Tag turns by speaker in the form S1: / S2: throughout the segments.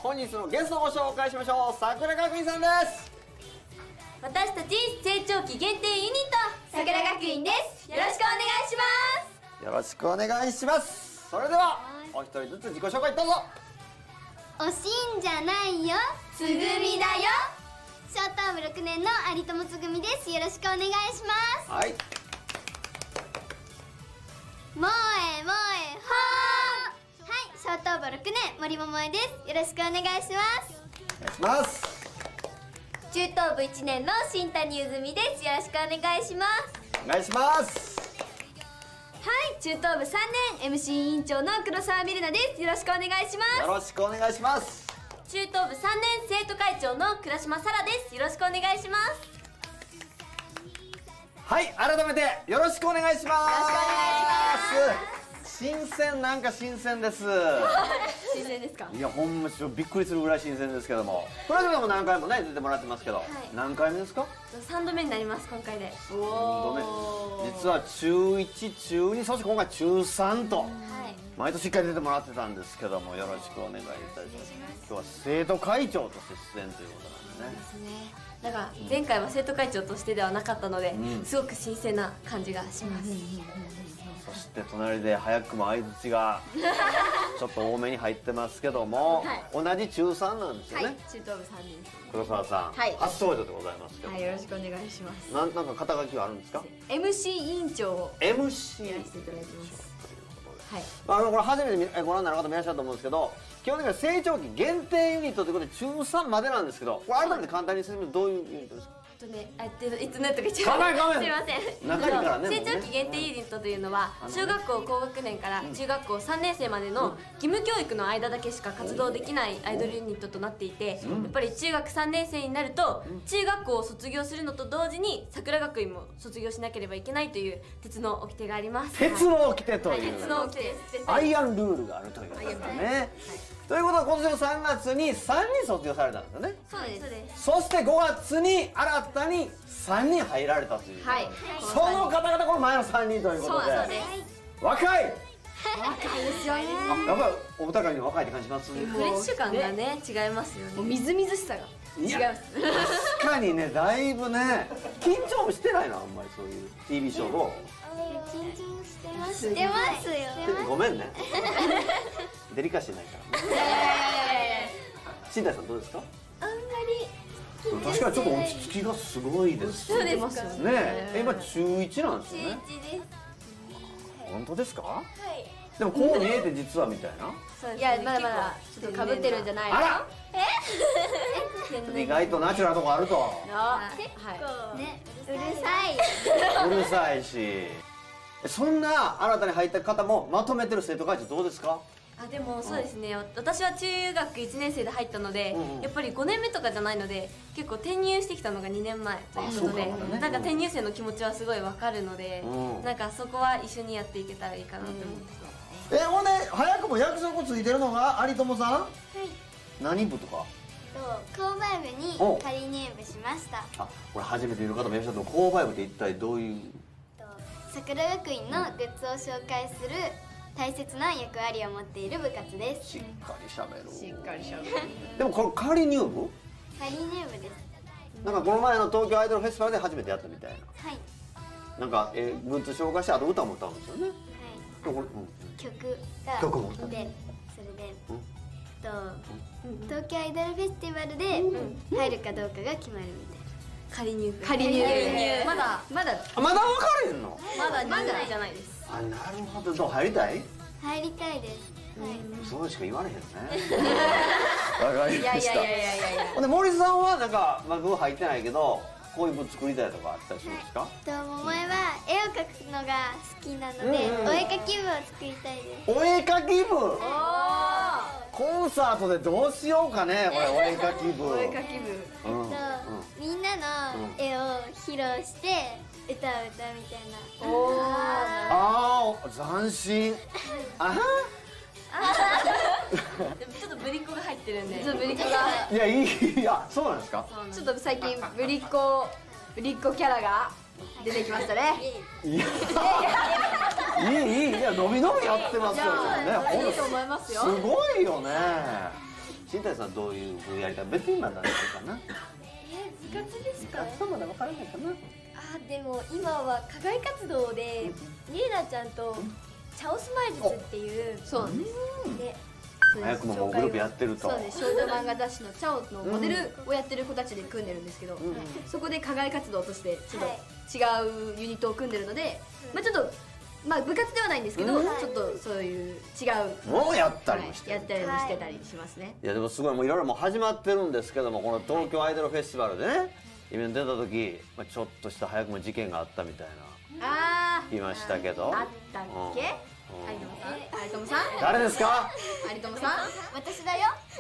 S1: 本日のゲストをご紹介しましょう。桜学院さんです。
S2: 私たち成長期限定ユニット桜学院です。よろしくお願いします。
S1: よろしくお願いします。それではお一人ずつ自己紹介どうぞ。
S3: おしんじゃないよ、
S2: つぐみだよ。
S3: 小東部6年の有友つぐみです。よろしくお願いします。
S1: はい。
S3: もえもえほー。はい、小東部6年森桃江です。よろしくお願いします。
S1: お願いします。
S2: 中東部1年の新谷ゆずみです。よろしくお願いします。
S1: お願いします。
S2: はい、中東部3年 MC 委員長の黒沢みるなです。よろしくお願いします。
S1: よろしくお願いします。
S2: 中東部3年生徒会長の倉島沙羅です。よろしくお願いします。
S1: はい、改めてよろしくお願いします。
S2: よろしくお願いします。
S1: 新鮮、なんか新鮮です。
S2: 新鮮ですか。
S1: いや、ほんまびっくりするぐらい新鮮ですけども、これでも何回もね出てもらってますけど、何回目ですか
S2: ？3度目になります、今回で。
S1: 3度目。実は中1、中2、そして今回中3と、毎年1回出てもらってたんですけども、よろしくお願いいたします。今日は生徒会長として出演ということなんですね。
S2: なんか前回は生徒会長としてではなかったので、すごく新鮮な感じがします。
S1: そして隣で早くも相づちがちょっと多めに入ってますけども、同じ中3なんですよね。
S2: 中東部3年生。
S1: 黒沢さん、初登場でございますけど、
S2: よろしくお願いします。
S1: なんか肩書きはあるんですか？
S2: MC 委員長を
S1: MC
S2: やらせていただいてます。
S1: これ初めてご覧になる方もいらっしゃると思うんですけど、基本的には成長期限定ユニットということで中3までなんですけど、これ改めて簡単に説明どういうユニットですか？
S2: いつねとか言っちゃう。すいません。
S1: 中身からね。
S2: 成長期限定ユニットというのは小学校高学年から中学校3年生までの義務教育の間だけしか活動できないアイドルユニットとなっていて、やっぱり中学3年生になると中学校を卒業するのと同時に桜学院も卒業しなければいけないという鉄の掟があります。
S1: 鉄の掟という。
S2: 鉄の掟です。
S1: アイアンルールがあるということですね。ということは今年の3月に3人卒業されたんですよね。
S2: そうです。
S1: そして5月に新たに3人入られたという。その方々この前の3人ということで。
S2: そうです。
S1: 若い。
S2: 若いですよね。
S1: やっぱりお互いに若いって感じます？
S2: フレッシュ感がね違いますよね。みずみずしさが違います。
S1: 確かにね、だいぶね緊張もしてないな、あんまりそういう TV ショーどう？
S3: 緊張してます。してますよ。
S1: ごめんね。デリカシーないからね。新谷さんどうですか？
S3: あんまり
S1: 確かにちょっと落ち着きがすごいです。
S2: そうですか
S1: ね。今中1なんですよね。
S3: 中1です。
S1: 本当ですか？
S3: はい。
S1: でもこう見えて実はみたいな。
S2: いや、まだまだちょっと被ってるんじゃないの？
S1: あら。意外とナチュラルなとこあると。
S3: 結構ね、うるさい。
S1: うるさいし。そんな新たに入った方もまとめてる生徒会長どうですか？
S2: でもそうですね、私は中学1年生で入ったので、やっぱり5年目とかじゃないので結構転入してきたのが2年前ということで、なんか転入生の気持ちはすごいわかるので、なんかそこは一緒にやっていけたらいいかなと思ってます。
S1: ほんで早くも約束ついてるのが有友さん？
S3: はい。
S1: 何部とか？
S3: 購買部に仮入部しました。
S1: これ初めて見る方もいらっしゃると、購買部って一体どういう？
S3: 桜学院のグッズを紹介する大切な役割を持っている部活です。
S1: しっかりしゃべる。
S2: しっかりしゃべる。
S1: でもこれ仮入部？
S3: 仮入部です。
S1: なんかこの前の東京アイドルフェスティバルで初めてやったみたいな。
S3: はい。
S1: なんかグッズ紹介して、あと歌も歌うんですよね。
S3: はい。曲が
S1: 曲も
S3: で、それで東京アイドルフェスティバルで入るかどうかが決まるみたいな。
S2: 仮入部。まだ
S1: 分かれへんの？
S2: まだ入部じゃないです。
S1: なるほど。どう入りたい？
S3: 入りたいです。はい。
S1: そうしか言われへんね。わかりました。
S2: いや。
S1: で森さんはなんか部入ってないけど、こういう部作りたいとかあったりするんですか？
S3: 桃江は絵を描くのが好きなので、お絵描き部を作りたいです。
S1: お絵描き部。コンサートでどうしようかね、これお絵描き部。
S2: お絵描き部。
S3: みんなの絵を披露して歌を歌うみたいな。
S1: 斬新。
S2: でもちょっとぶりっ子が入ってるんで。
S1: いや、そうなんですか？
S2: ちょっと最近ぶりっ子キャラが出てきましたね。
S1: いや、伸び伸びやってますよね。
S2: いいと思いますよ。
S1: すごいよね。 新谷さんどういう風やりたい？別にまだないかな。
S3: 部活ですか？
S1: そうまだ分からないかな。
S3: でも今は課外活動でリーナちゃんとチャオスマイ術っていう
S2: そうなんです
S3: で
S1: 早くももうグループやってると。
S2: そうです。少女漫画雑誌のチャオのモデルをやってる子たちで組んでるんですけど、そこで課外活動としてちょっと違うユニットを組んでるので、ちょっと部活ではないんですけど、ちょっとそういう違う
S1: もうやったりもして
S2: やったりもしてたりしますね。
S1: いやでもすごいもういろいろもう始まってるんですけども、この東京アイドルフェスティバルでねイベント出た時、ちょっとした早くも事件があったみたいな聞きましたけど。
S2: あったっけ？有友さん？
S1: 誰ですか？
S2: 有友さん？
S3: 私だよ。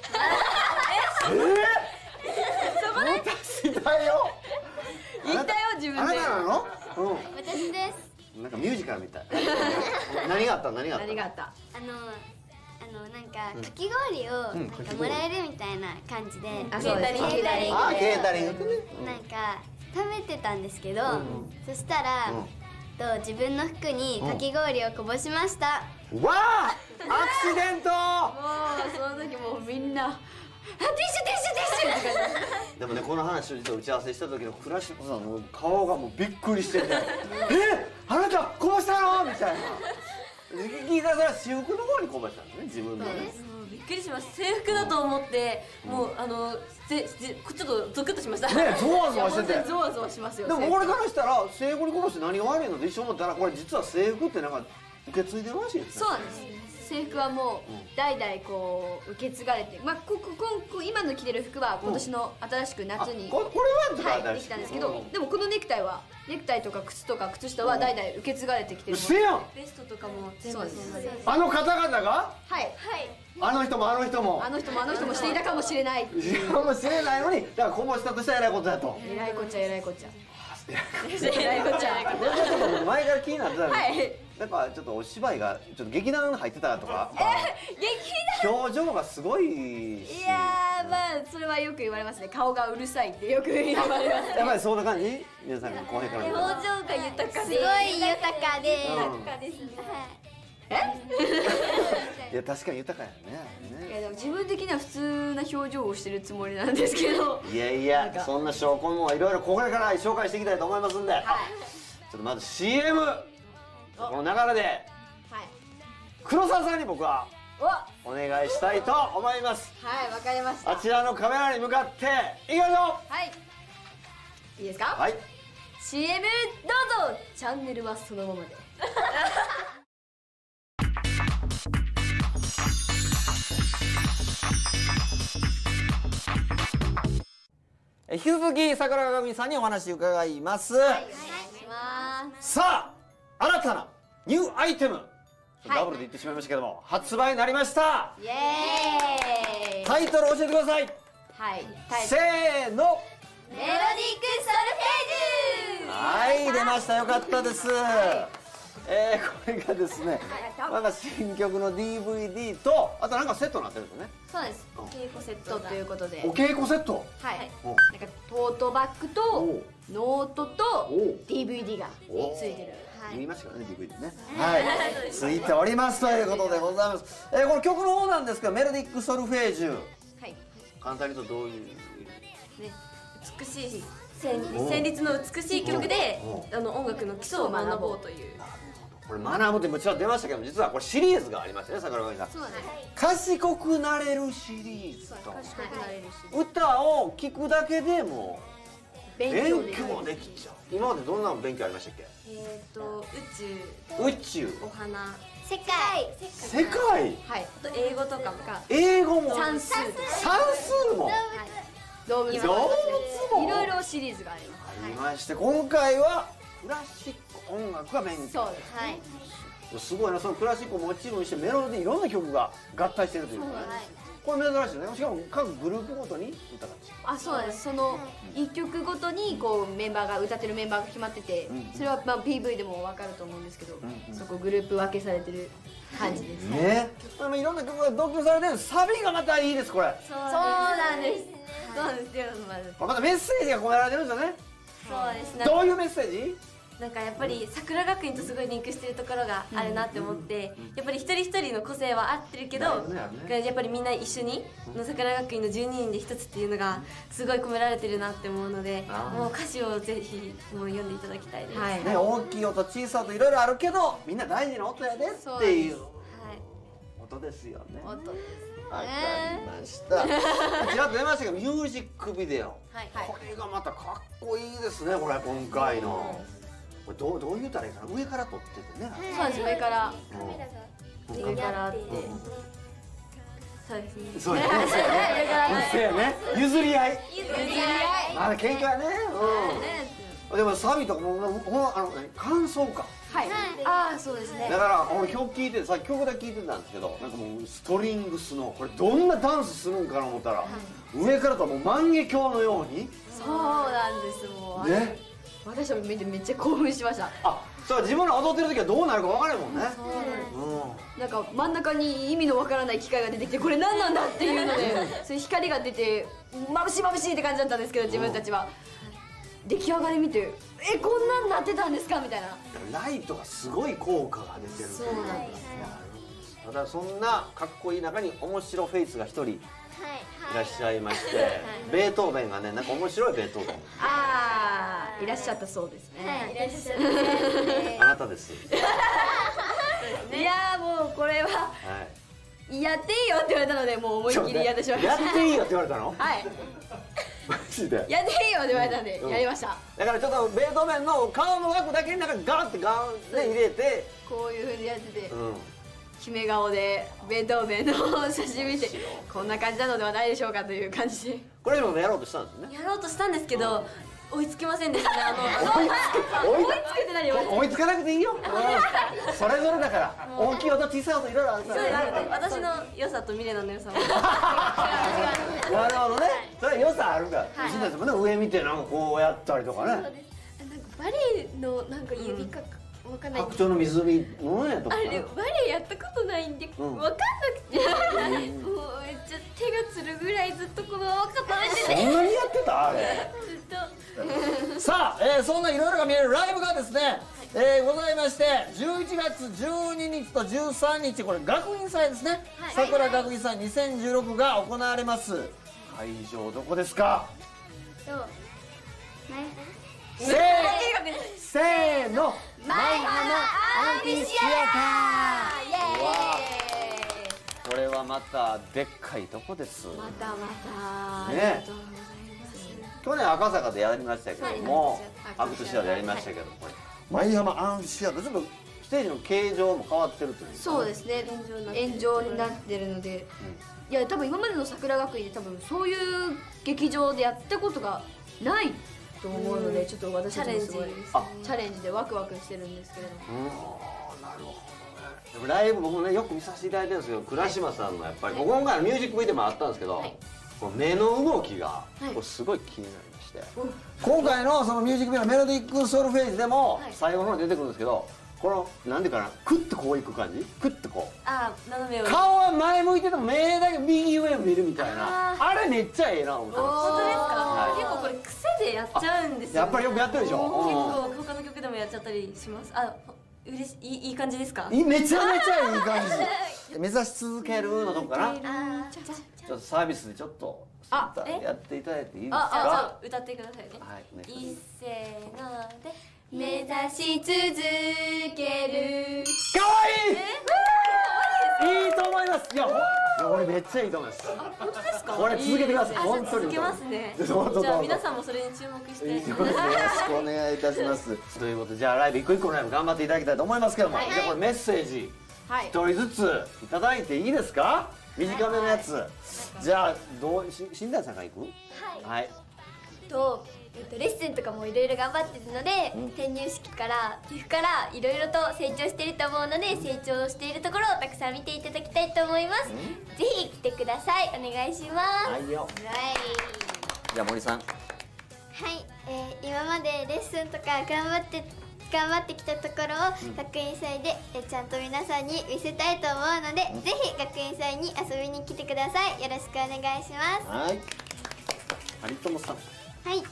S1: 私だよ。
S2: 言ったよ自分で。
S1: あなたなの？
S3: 私です。
S1: なんかミュージカルみたい。何があった？何があった？
S2: 何があった？
S3: なんかかき氷をなんかもらえるみたいな感じで、
S2: そうです。
S3: ケータリング
S1: あ、ケータリングね。
S3: なんか食べてたんですけど、そしたら自分の服にかき氷をこぼしました。
S1: わあ、アクシデント。
S2: もうその時もうみんなティッシュって感じ。
S1: でもね、この話を実は打ち合わせした時のクラシックさんの顔がもうびっくりしててあなたこぼしたのみたいな。聞いたら私服の方にこぼしたんですね、自分のね。
S2: びっくりします。制服だと思ってもうちょっとゾクッとしました
S1: ね、ゾワゾワしてて。
S2: ゾワゾワしますよ。
S1: でも俺からしたら制服にこぼして何が悪いのって一緒思ったら、これ実は制服ってなんか受け継いでるらしいですね。
S2: そうなんです。制服はもう代々こう受け継がれて、今の着てる服は今年の新しく夏に
S1: これは
S2: できたんですけど、でもこのネクタイとか靴とか靴下は代々受け継がれてきてる。
S1: せやん。
S2: ベストとかも全部そうです。
S1: あの方々が？
S2: はい
S1: あの人もあの人も
S2: あの人もあの人もしていたかもしれない。
S1: かもしれないのに、だからこぼしたとしたら偉いことだと。
S2: 偉いこっちゃ偉いこっちゃ。偉いこっちゃ偉いこっちゃ。
S1: ちょっと僕前から気になってたんで、
S2: はい。
S1: なんかちょっとお芝居がちょっと劇団入ってたとか、
S2: 劇
S1: 表情がすごいし。
S2: いやーそれはよく言われますね。顔がうるさいってよく言われます。
S1: やっぱりそんな感じ？皆さんが後輩から見たら。
S2: 表情が豊かで。
S3: すごい豊かで。
S2: 豊かですね。
S1: いや確かに豊かやね。
S2: いやでも自分的には普通な表情をしてるつもりなんですけど。
S1: いやいや、そんな証拠もいろいろこれから紹介していきたいと思いますんで、ちょっとまず CM この流れで黒沢さんに僕はお願いしたいと思います。
S2: はい、わかりました。
S1: あちらのカメラに向かっていきましょう。
S2: はい、いいですか？
S1: はい。
S2: CM どうぞ。チャンネルはそのままで。
S1: 引き続き桜上さんにお話伺います。
S2: お願いします。
S1: さあ、新たなニューアイテム、ダブルで言ってしまいましたけども、発売になりました。
S2: イエーイ。
S1: タイトル教えてください。
S2: はい、
S1: せーの。
S3: メロディックソルフェージュ。
S1: はい、出ました。よかったです。これがですね、なんか新曲の DVD と、あとなんかセットになってるんですよね。
S2: そうです。お稽古セットということで。
S1: お稽古セット。
S2: はい。なんかトートバッグとノートと DVD がついてる。
S1: 言いましたからね、DVD ね。はい、ついておりますということでございます。この曲の方なんですけど、メロディックソルフェージュ。
S2: はい。
S1: 簡単に言うとどういう？
S2: ね、美しい旋律の美しい曲で音楽の基礎を学ぼうという。
S1: これ学ぶってもちろん出ましたけども、実はこれシリーズがありましてね、桜上さん。
S2: そうです。
S1: 賢くなれるシリーズと。
S2: 賢くなれるし。
S1: 歌を聴くだけでも
S2: 勉
S1: 勉
S2: 強
S1: 強できちゃう。今までどんな勉強ありましたっけ？
S2: 宇
S1: 宇宙、
S2: お花、
S3: 世界。
S1: 世界、
S2: はい、あと英語とか
S1: 英語も
S2: 算数とか
S1: 算数も
S2: 動物
S1: 動物も
S2: いろいろシリーズがあります。
S1: ありまして、今回はクラシック音楽が勉強。
S2: そうです。はい。
S1: すごいな、そのクラシックをもちろんしてメロディーいろんな曲が合体してるというかね。これ珍しいね。しかも各グループごとに歌が違う。
S2: あ、そうなんです。その一曲ごとにこうメンバーが歌ってるメンバーが決まってて、それはPV でも分かると思うんですけど、そこグループ分けされてる感じです
S1: ね。いろんな曲が同居されてる。サビがまたいいです、これ。
S2: そうなんです。そうなんですよ。
S1: またメッセージが込められてるんですよね。
S2: そうですね。
S1: どういうメッセージ？
S2: なんかやっぱり桜学院とすごいリンクしてるところがあるなって思って、やっぱり一人一人の個性は合ってるけど、やっぱりみんな一緒にの桜学院の12人で一つっていうのがすごい込められてるなって思うので、もう歌詞をぜひもう読んでいただきたいです。
S1: ね、大きい音小さい音いろいろあるけどみんな大事な音やでっていう音ですよね。
S2: 音です。
S1: わかりました。ちらっと出ましたけどミュージックビデオ、これがまたかっこいいですね。これ今回のこれどう言うたらいいかな、上から撮っててね。
S2: そうです、上から
S3: 上からって
S2: そうですね。
S1: そうやね。譲り合い。あれ喧嘩やね。でもサビとかも感想か。
S2: はい。ああ、そうですね。
S1: だから俺曲聴いてさっき曲だけ聴いてたんですけど、なんかもうストリングスのこれどんなダンスするんかな思ったら、上からともう万華鏡のように。
S2: そうなんです。もう
S1: ね。
S2: 私も見てめっちゃ興奮しました。
S1: あ、そう自分ら踊ってる時はどうなるか分からないもんね。
S2: なんか真ん中に意味のわからない機械が出てきて、これ何なんだっていうので、そういう光が出て眩しい眩しいって感じだったんですけど、自分たちは出来上がり見て、こんなんなってたんですかみたいな。
S1: ライトがすごい効果が出てる。
S2: そうなんです。
S1: ただそんなかっこいい中に面白フェイスが一人いらっしゃいまして、ベートーベンがね、なんか面白いベートーベン。
S2: ああ、いらっしゃったそうですね。
S3: いらっしゃる。
S1: あなたです。
S2: いやーもうこれはやっていいよって言われたので、もう思いっきりやってしまいました。
S1: やっていいよって言われたの？
S2: はい。
S1: マジで。
S2: やっていいよって言われたんでやりました。
S1: だからちょっとベートーベンの顔の枠だけになんかガンってガンね入れて、
S2: こういう風にやってて、決め顔でベートーベンの写真見て、こんな感じなのではないでしょうかという感じで。
S1: これもやろうとしたんですね。
S2: やろうとしたんですけど、追いつきませんでしたね。追いつけて何？
S1: 追いつかなくていいよ。それぞれだから、大きい音小さい音いろいろあるからね。
S2: 私の良さとミレナの良さも。
S1: なるほどね。それ良さあるから。新田さんもね、上見てなんかこうやったりとかね。
S3: なんかバレエのなんか指かわかんない。
S1: 白鳥の湖のねとか。
S3: あれバレエやったことないんでわかんなくて、もうめっちゃ手がつるぐらいずっとこのまま固めてて。
S1: そんなにやってたあれ。
S3: ずっと。
S1: さあ、そんないろいろが見えるライブがですね、ございまして、11月12日と13日、これ学院祭ですね、桜学院祭2016が行われます。会場どこですか？せーの、舞浜アンフィシアター。これはまたでっかいとこです。
S2: またまた
S1: ね。去年赤坂でやりましたけども、アクトシアでやりましたけど、舞浜アンフィシアターちょっとステージの形状も変わってるという。
S2: そうですね。円状になってるので、いや多分今までの桜学院で多分そういう劇場でやったことがないと思うので、ちょっと私たちもすごいチャレンジでワクワクしてるんですけれども。
S1: なるほどね。でもライブ僕ねよく見させていただいてるんですけど、倉島さんのやっぱり今回のミュージックビデオもあったんですけど、この目の動きがこれすごい気になりまして、今回のそのミュージックビデオのメロディックソウルフェイズでも最後の方に出てくるんですけど、このなんていうかな、クッとこういく感じ、クッとこう
S2: 斜めを
S1: 顔は前向いてても目だけ右上を見るみたいな、あれめっちゃええな思ったんです。
S2: 本当ですか？結構これ癖でやっちゃうんですよ。
S1: やっぱりよくやってるでしょ。
S2: 結構他の曲でもやっちゃったりします。嬉しい、いい感じですか？
S1: めちゃめちゃいい感じ。目指し続けるのとこかな。ちょっとサービスでちょっけやっていただいていいですか？
S2: 歌ってくださいね。
S1: はい、
S2: 一せーので目指し続ける。
S1: かわいい。いいと思います。いやこれめっちゃいいと思います。
S2: 本当ですか？
S1: これ続けてください。本当に
S2: 続けますね。じゃあ皆さんもそれに注目して。
S1: よろしくお願いいたします。ということでじゃあライブ一個一個のライブ頑張っていただきたいと思いますけども、じゃあこれメッセージ一人ずついただいていいですか？短めのやつ。じゃあ新田さんが行く？はい。
S3: レッスンとかもいろいろ頑張ってるので、転入式から寄付からいろいろと成長していると思うので、成長しているところをたくさん見ていただきたいと思います。ぜひ来てください。お願いします。
S1: はいよ。じゃあ森さん。
S3: はい、今までレッスンとか頑張ってきたところを学園祭でちゃんと皆さんに見せたいと思うので、ぜひ学園祭に遊びに来てください。よろしくお願いします。
S1: はい。有友さん。
S3: はい、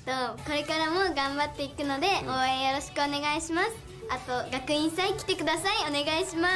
S3: これからも頑張っていくので応援よろしくお願いします。あと学院祭来てください。お願いします。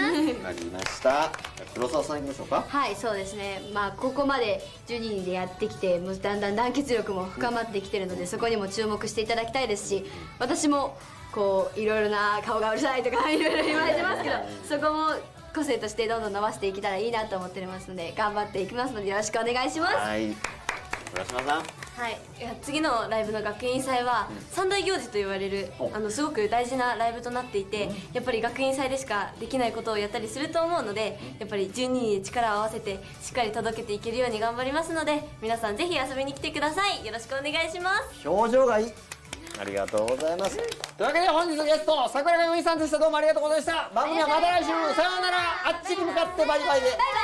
S1: わかりました。黒沢さんいきましょうか。
S2: はい、そうですね。ここまで12人でやってきて、もうだんだん団結力も深まってきてるので、そこにも注目していただきたいですし、私もこういろいろな顔がうるさいとかいろいろ言われてますけど、そこも個性としてどんどん伸ばしていけたらいいなと思ってますので、頑張っていきますのでよろしくお願いします。
S1: はい。浦島さん。
S2: はい、次のライブの学院祭は三大行事と言われるすごく大事なライブとなっていて、やっぱり学院祭でしかできないことをやったりすると思うので、やっぱり12人で力を合わせてしっかり届けていけるように頑張りますので、皆さんぜひ遊びに来てください。よろしくお願いします。
S1: 表情がいい。ありがとうございます。というわけで本日のゲスト桜上由衣さんでした。どうもありがとうございました。番組はまた来週。さようなら。あっちに向かってバイバイで。バイバイ。